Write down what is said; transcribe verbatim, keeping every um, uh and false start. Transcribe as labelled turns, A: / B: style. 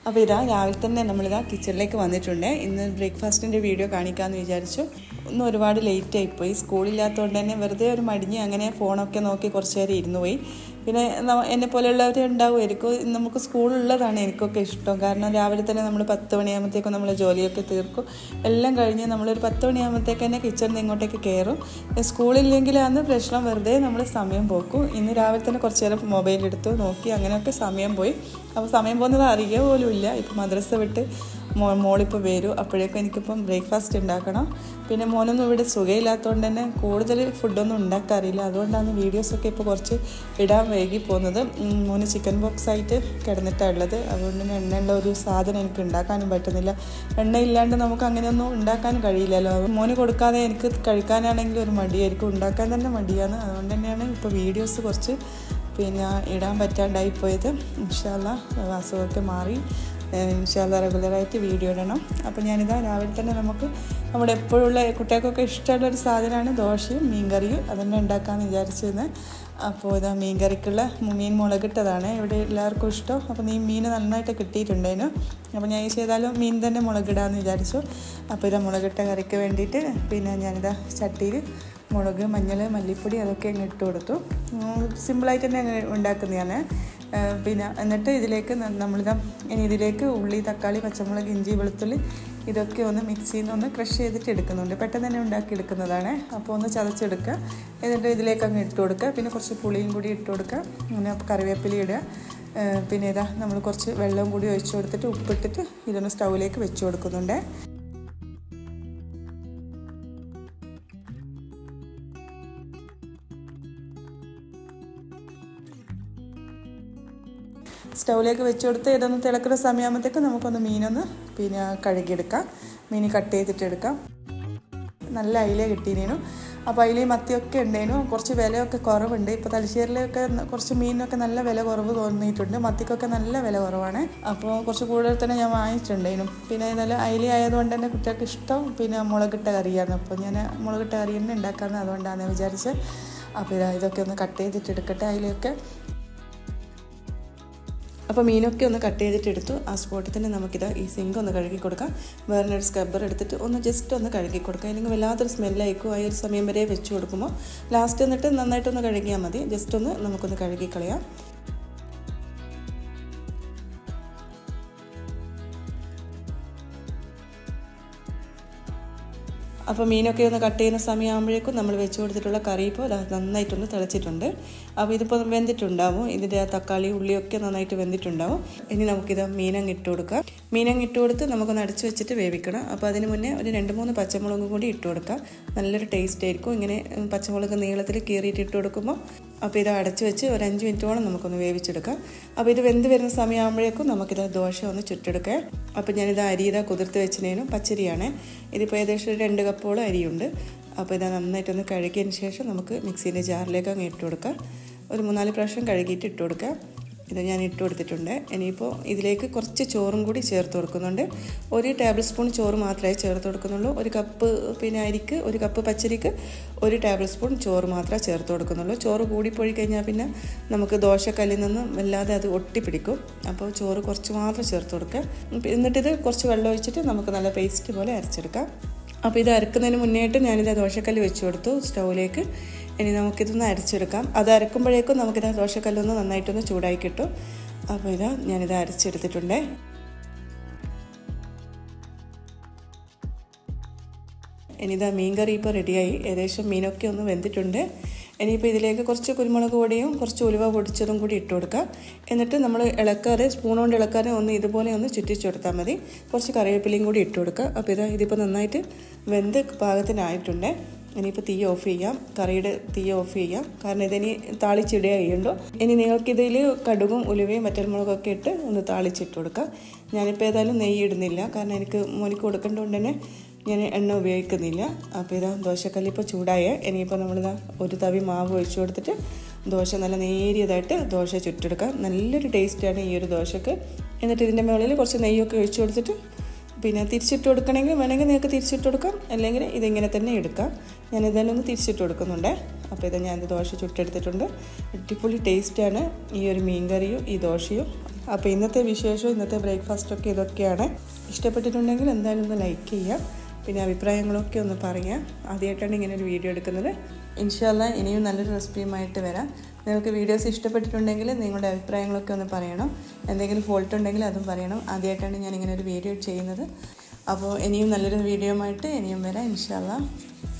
A: അപ്പോൾ ഇതാ രാവിലെ തന്നെ നമ്മളിതാ കിച്ചണിലേക്ക് വന്നിട്ടുണ്ട്. ഇന്ന് ബ്രേക്ക്ഫാസ്റ്റിൻ്റെ വീഡിയോ കാണിക്കാമെന്ന് വിചാരിച്ചു. ഇന്ന് ഒരുപാട് ലേറ്റായിപ്പോയി. സ്കൂളില്ലാത്തതുകൊണ്ട് തന്നെ വെറുതെ ഒരു മടിഞ്ഞ് അങ്ങനെ ഫോണൊക്കെ നോക്കി കുറച്ച് നേരം ഇരുന്ന് പോയി. പിന്നെ എന്നെ പോലെയുള്ളവർ ഉണ്ടാവുമായിരിക്കും. നമുക്ക് സ്കൂളുള്ളതാണ് എനിക്കൊക്കെ ഇഷ്ടം. കാരണം രാവിലെ തന്നെ നമ്മൾ പത്ത് മണിയാകുമ്പോഴത്തേക്കും നമ്മൾ ജോലിയൊക്കെ തീർക്കും. എല്ലാം കഴിഞ്ഞ് നമ്മളൊരു പത്ത് മണിയാകുമ്പോഴത്തേക്ക് തന്നെ കിച്ചണിൽ നിന്ന് ഇങ്ങോട്ടേക്ക് കയറും. സ്കൂളില്ലെങ്കിലാണ് പ്രശ്നം, വെറുതെ നമ്മൾ സമയം പോക്കും. ഇന്ന് രാവിലെ തന്നെ കുറച്ച് നേരം മൊബൈലെടുത്തു നോക്കി, അങ്ങനെയൊക്കെ സമയം പോയി. അപ്പോൾ സമയം പോകുന്നത് അറിയുക പോലും ഇല്ല. ഇപ്പോൾ മദ്രസ വിട്ട് മോ മോളിപ്പോൾ വരും. അപ്പോഴേക്കും എനിക്കിപ്പം ബ്രേക്ക്ഫാസ്റ്റ് ഉണ്ടാക്കണം. പിന്നെ മോനൊന്നും ഇവിടെ സുഖമില്ലാത്തതുകൊണ്ട് തന്നെ കൂടുതൽ ഫുഡൊന്നും ഉണ്ടാക്കാറില്ല. അതുകൊണ്ടാണ് വീഡിയോസൊക്കെ ഇപ്പോൾ കുറച്ച് ഇടാൻ വൈകി പോകുന്നത്. മോന് ചിക്കൻ ബോക്സ് ആയിട്ട് കിടന്നിട്ടാണ് ഉള്ളത്. അതുകൊണ്ട് തന്നെ എണ്ണയുള്ള ഒരു സാധനം എനിക്ക് ഉണ്ടാക്കാനും പറ്റുന്നില്ല. എണ്ണ ഇല്ലാണ്ട് നമുക്ക് അങ്ങനെയൊന്നും ഉണ്ടാക്കാനും കഴിയില്ലല്ലോ. മോന് കൊടുക്കാതെ എനിക്ക് കഴിക്കാനാണെങ്കിൽ ഒരു മടിയായിരിക്കും, ഉണ്ടാക്കാൻ തന്നെ മടിയാണ്. അതുകൊണ്ട് തന്നെയാണ് ഇപ്പോൾ വീഡിയോസ് കുറച്ച് പിന്നെ ഇടാൻ പറ്റാണ്ടായിപ്പോയത്. ഇൻഷാ അല്ലാഹ് അസുഖമൊക്കെ മാറി ഇൻഷാ അല്ലാഹ് റെഗുലറായിട്ട് വീഡിയോ ഇടണം. അപ്പോൾ ഞാനിതാ രാവിലെ തന്നെ നമുക്ക് നമ്മുടെ എപ്പോഴുള്ള കുട്ടികൾക്കൊക്കെ ഇഷ്ടമുള്ളൊരു സാധനമാണ് ദോശയും മീൻകറിയും. അതന്നെ ഉണ്ടാക്കാമെന്ന് വിചാരിച്ചിരുന്നത്. അപ്പോൾ ഇതാ മീൻ കറിക്കുള്ള മീൻ മുളകിട്ടതാണ് ഇവിടെ എല്ലാവർക്കും ഇഷ്ടം. അപ്പോൾ നീ മീൻ നന്നായിട്ട് കിട്ടിയിട്ടുണ്ടായിരുന്നു. അപ്പോൾ ഞാൻ ചെയ്താലും മീൻ തന്നെ മുളകിടാമെന്ന് വിചാരിച്ചു. അപ്പോൾ ഇതാ മുളകിട്ട കറിക്ക് വേണ്ടിയിട്ട് പിന്നെ ഞാനിതാ ചട്ടിയിൽ മുളക്, മഞ്ഞൾ, മല്ലിപ്പൊടി അതൊക്കെ അങ്ങ് ഇട്ട് കൊടുത്തു. സിമ്പിളായിട്ട് തന്നെ അങ്ങ് ഉണ്ടാക്കുന്നതാണ്. പിന്നെ എന്നിട്ട് ഇതിലേക്ക് നമ്മളിതാ ഇനി ഇതിലേക്ക് ഉള്ളി, തക്കാളി, പച്ചമുളക്, ഇഞ്ചി, വെളുത്തുള്ളി ഇതൊക്കെ ഒന്ന് മിക്സിയിൽ നിന്ന് ഒന്ന് ക്രഷ് ചെയ്തിട്ട് എടുക്കുന്നുണ്ട്. പെട്ടെന്ന് തന്നെ ഉണ്ടാക്കിയെടുക്കുന്നതാണ്. അപ്പോൾ ഒന്ന് ചതച്ചെടുക്കുക. എന്നിട്ട് ഇതിലേക്ക് അങ്ങ് ഇട്ട് കൊടുക്കുക. പിന്നെ കുറച്ച് പുളിയും കൂടി ഇട്ട് കൊടുക്കുക. പിന്നെ കറിവേപ്പില ഇടുക. പിന്നെ ഇതാ നമ്മൾ കുറച്ച് വെള്ളവും കൂടി ഒഴിച്ച് കൊടുത്തിട്ട് ഉപ്പിട്ടിട്ട് ഇതൊന്ന് സ്റ്റൗവിലേക്ക് വെച്ച് കൊടുക്കുന്നുണ്ട്. സ്റ്റൗവിലേക്ക് വെച്ച് കൊടുത്ത് ഇതൊന്ന് തിളക്കുന്ന സമയമാകുമ്പോഴത്തേക്ക് നമുക്കൊന്ന് മീനൊന്ന് പിന്നെ കഴുകിയെടുക്കാം. മീൻ കട്ട് ചെയ്തിട്ടെടുക്കാം. നല്ല അയില കിട്ടിയിരുന്നു. അപ്പോൾ അയിലയും മത്തിയൊക്കെ ഉണ്ടായിരുന്നു. കുറച്ച് വിലയൊക്കെ കുറവുണ്ട്. ഇപ്പോൾ തലശ്ശേരിലൊക്കെ കുറച്ച് മീനിനൊക്കെ നല്ല വില കുറവ് തോന്നിയിട്ടുണ്ട്. മത്തിക്കൊക്കെ നല്ല വില കുറവാണ്. അപ്പോൾ കുറച്ച് കൂടുതൽ തന്നെ ഞാൻ വാങ്ങിച്ചിട്ടുണ്ടായിരുന്നു. പിന്നെ നല്ല അയില ആയതുകൊണ്ട് തന്നെ കുട്ടികൾക്ക് ഇഷ്ടം പിന്നെ മുളകിട്ട കറിയാണ്. അപ്പോൾ ഞാൻ മുളകിട്ട കറി തന്നെ ഉണ്ടാക്കാമെന്ന് അതുകൊണ്ടാണ് വിചാരിച്ചത്. അപ്പോൾ ഇതൊക്കെ ഒന്ന് കട്ട് ചെയ്തിട്ടെടുക്കട്ടെ അയിലയൊക്കെ. അപ്പോൾ മീനൊക്കെ ഒന്ന് കട്ട് ചെയ്തിട്ടെടുത്തു. ആ സ്പോട്ടിൽ തന്നെ നമുക്കിത് ഈ സിങ്ക് ഒന്ന് കഴുകി കൊടുക്കാം. വേറൊരു സ്ക്രബ്ബർ എടുത്തിട്ട് ഒന്ന് ജസ്റ്റ് ഒന്ന് കഴുകി കൊടുക്കാം. അല്ലെങ്കിൽ വല്ലാത്തൊരു സ്മെല്ലായിരിക്കും. ആ ഒരു സമയം വരെ വെച്ച് കൊടുക്കുമ്പോൾ ലാസ്റ്റ് എന്നിട്ട് നന്നായിട്ടൊന്ന് കഴുകിയാൽ മതി. ജസ്റ്റ് ഒന്ന് നമുക്കൊന്ന് കഴുകി കളയാം. അപ്പോൾ മീനൊക്കെ ഒന്ന് കട്ട് ചെയ്യുന്ന സമയമാകുമ്പോഴേക്കും നമ്മൾ വെച്ച് കൊടുത്തിട്ടുള്ള കറി ഇപ്പോൾ നന്നായിട്ടൊന്ന് തിളച്ചിട്ടുണ്ട്. അപ്പോൾ ഇതിപ്പോൾ വെന്തിട്ടുണ്ടാവും. ഇതിൻ്റെ തക്കാളി, ഉള്ളിയൊക്കെ നന്നായിട്ട് വെന്തിട്ടുണ്ടാവും. ഇനി നമുക്കിത് മീനങ്ങ് ഇട്ട് കൊടുക്കാം. മീനങ്ങ് ഇട്ട് കൊടുത്ത് നമുക്കൊന്ന് അടച്ച് വെച്ചിട്ട് വേവിക്കണം. അപ്പോൾ അതിന് മുന്നേ ഒരു രണ്ട് മൂന്ന് പച്ചമുളകും കൂടി ഇട്ട് കൊടുക്കാം. നല്ലൊരു ടേസ്റ്റ് ആയിരിക്കും ഇങ്ങനെ പച്ചമുളക് നീളത്തിൽ കീറിയിട്ട് ഇട്ട് കൊടുക്കുമ്പോൾ. അപ്പോൾ ഇത് അടച്ച് വെച്ച് ഒരു അഞ്ച് മിനിറ്റോളം നമുക്കൊന്ന് വേവിച്ചെടുക്കാം. അപ്പോൾ ഇത് വെന്ത് വരുന്ന സമയമാകുമ്പോഴേക്കും നമുക്കിത് ദോശ ഒന്ന് ചുട്ടെടുക്കാം. അപ്പോൾ ഞാനിത് അരി ഇതാ കുതിർത്ത് വെച്ചതിനും പച്ചരിയാണ്. ഇതിപ്പോൾ ഏകദേശം ഒരു രണ്ട് കപ്പോളം അരിയുണ്ട്. അപ്പോൾ ഇത് നന്നായിട്ടൊന്ന് കഴുകിയതിന് ശേഷം നമുക്ക് മിക്സീൻ്റെ ജാറിലേക്ക് അങ്ങ് ഇട്ട് കൊടുക്കാം. ഒരു മൂന്നാല് പ്രാവശ്യം കഴുകിയിട്ട് ഇട്ട് കൊടുക്കാം. ഇത് ഞാൻ ഇട്ട് കൊടുത്തിട്ടുണ്ട്. ഇനിയിപ്പോൾ ഇതിലേക്ക് കുറച്ച് ചോറും കൂടി ചേർത്ത് കൊടുക്കുന്നുണ്ട്. ഒരു ടേബിൾ സ്പൂൺ ചോറ് മാത്രമേ ചേർത്ത് കൊടുക്കുന്നുള്ളൂ. ഒരു കപ്പ് പിന്നെ അരിക്ക് ഒരു കപ്പ് പച്ചരിക്ക് ഒരു ടേബിൾ സ്പൂൺ ചോറ് മാത്രമേ ചേർത്ത് കൊടുക്കുന്നുള്ളൂ. ചോറ് കൂടിപ്പോയി കഴിഞ്ഞാൽ പിന്നെ നമുക്ക് ദോശക്കല്ലിൽ നിന്ന് വല്ലാതെ അത് ഒട്ടിപ്പിടിക്കും. അപ്പോൾ ചോറ് കുറച്ച് മാത്രം ചേർത്ത് കൊടുക്കുക. എന്നിട്ടിത് കുറച്ച് വെള്ളം ഒഴിച്ചിട്ട് നമുക്ക് നല്ല പേസ്റ്റ് പോലെ അരച്ചെടുക്കാം. അപ്പോൾ ഇത് അരക്കുന്നതിന് മുന്നേയായിട്ട് ഞാനിത് ദോശക്കല്ല് വെച്ച് കൊടുത്തു സ്റ്റൗവിലേക്ക്. ഇനി നമുക്കിതൊന്ന് അരച്ചെടുക്കാം. അത് അരക്കുമ്പോഴേക്കും നമുക്കിത് ദോശക്കല്ലൊന്ന് നന്നായിട്ടൊന്ന് ചൂടായി കിട്ടും. അപ്പോൾ ഇതാ ഞാനിത് അരച്ചെടുത്തിട്ടുണ്ട്. ഇനിയിതാ മീൻ കറി ഇപ്പോൾ റെഡിയായി. ഏകദേശം മീനൊക്കെ ഒന്ന് വെന്തിട്ടുണ്ട്. ഇനിയിപ്പോൾ ഇതിലേക്ക് കുറച്ച് കുരുമുളക് പൊടിയും കുറച്ച് ഉലുവ പൊടിച്ചതും കൂടി ഇട്ട് കൊടുക്കുക. എന്നിട്ട് നമ്മൾ ഇളക്കാതെ സ്പൂൺ കൊണ്ട് ഇളക്കാതെ ഒന്ന് ഇതുപോലെ ഒന്ന് ചുറ്റിച്ച് കൊടുത്താൽ മതി. കുറച്ച് കറിവേപ്പിലയും കൂടി ഇട്ട് കൊടുക്കുക. അപ്പോൾ ഇതാ ഇതിപ്പോൾ നന്നായിട്ട് വെന്ത് പാകത്തിനായിട്ടുണ്ട്. ഇനിയിപ്പോൾ തീ ഓഫ് ചെയ്യാം. കറിയുടെ തീ ഓഫ് ചെയ്യാം. കാരണം ഇതിനി താളിച്ചിടുക ചെയ്യുന്നുണ്ടോ. ഇനി നിങ്ങൾക്കിതിൽ കടുകും ഉലുവയും വറ്റൽമുളകൊക്കെ ഇട്ട് ഒന്ന് താളിച്ചിട്ട് കൊടുക്കുക. ഞാനിപ്പോൾ ഏതായാലും നെയ്യ് ഇടുന്നില്ല. കാരണം എനിക്ക് മോനിക്ക് കൊടുക്കേണ്ടതുകൊണ്ട് തന്നെ ഞാൻ എണ്ണ ഉപയോഗിക്കുന്നില്ല. അപ്പോൾ ഇതാ ദോശക്കല്ല് ഇപ്പോൾ ചൂടായ ഇനിയിപ്പോൾ നമ്മളിതാ ഒരു തവി മാവ് ഒഴിച്ചു കൊടുത്തിട്ട് ദോശ നല്ല നേരിയതായിട്ട് ദോശ ചുട്ടെടുക്കാം. നല്ലൊരു ടേസ്റ്റാണ് ഈ ഒരു ദോശക്ക്. എന്നിട്ട് ഇതിൻ്റെ മുകളിൽ കുറച്ച് നെയ്യൊക്കെ ഒഴിച്ചു കൊടുത്തിട്ട് പിന്നെ തിരിച്ചിട്ട് കൊടുക്കണമെങ്കിൽ വേണമെങ്കിൽ നിങ്ങൾക്ക് തിരിച്ചിട്ട് കൊടുക്കാം. അല്ലെങ്കിൽ ഇതിങ്ങനെ തന്നെ എടുക്കാം. ഞാൻ ഇതെല്ലാം ഒന്ന് തിരിച്ചിട്ട് കൊടുക്കുന്നുണ്ട്. അപ്പോൾ ഇത് ഞാൻ ദോശ ചുട്ടെടുത്തിട്ടുണ്ട്. അടിപൊളി ടേസ്റ്റാണ് ഈ ഒരു മീൻ കറിയും ഈ ദോശയും. അപ്പോൾ ഇന്നത്തെ വിശേഷം, ഇന്നത്തെ ബ്രേക്ക്ഫാസ്റ്റൊക്കെ ഇതൊക്കെയാണ്. ഇഷ്ടപ്പെട്ടിട്ടുണ്ടെങ്കിൽ എന്തായാലും ഒന്ന് ലൈക്ക് ചെയ്യാം. പിന്നെ അഭിപ്രായങ്ങളൊക്കെ ഒന്ന് പറയാം. ആദ്യമായിട്ടാണ് ഇങ്ങനെ ഒരു വീഡിയോ എടുക്കുന്നത്. ഇൻഷാല്ലാ ഇനിയും നല്ലൊരു റെസിപ്പിയുമായിട്ട് വരാം. നിങ്ങൾക്ക് വീഡിയോസ് ഇഷ്ടപ്പെട്ടിട്ടുണ്ടെങ്കിൽ നിങ്ങളുടെ അഭിപ്രായങ്ങളൊക്കെ ഒന്ന് പറയണം. എന്തെങ്കിലും ഫോൾട്ട് ഉണ്ടെങ്കിൽ അതും പറയണം. ആദ്യമായിട്ടാണ് ഞാൻ ഇങ്ങനെ ഒരു വീഡിയോ ചെയ്യുന്നത്. അപ്പോൾ ഇനിയും നല്ലൊരു വീഡിയോയുമായിട്ട് ഇനിയും വരാം ഇൻഷാല്ലാ.